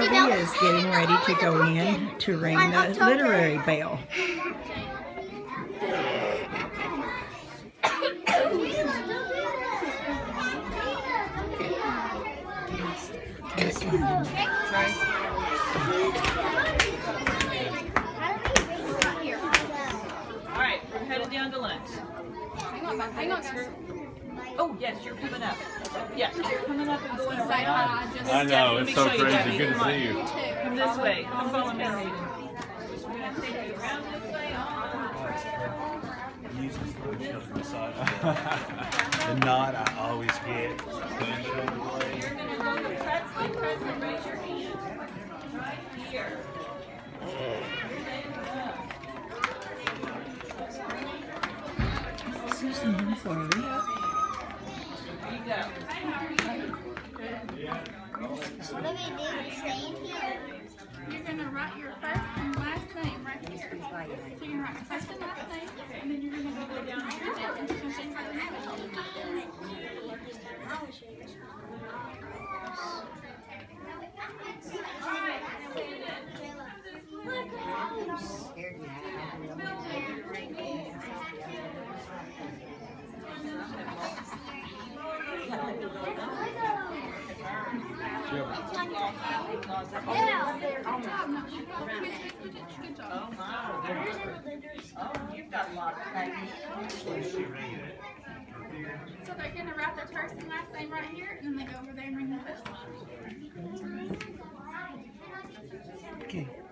Shelby is getting ready to go in to ring the literary bell. Alright, we're headed down to lunch. Hang on, sir. Oh, yes, you're coming up. Yes, you're coming up and going around. I know, it's so crazy. Good to see you. Come this way. Come follow me. We're going to take you around this way. The nod I always get. You're going to go to press and raise your hand. Right here. Susan, for you. There you go. You're going to write your first and last name right here. So you're going to write your first and last name, and then you're going to go down here and you're going to say your name. You've got a lot of practice. So they're going to write their first and last name right here, and then they go over there and ring the bell. Okay.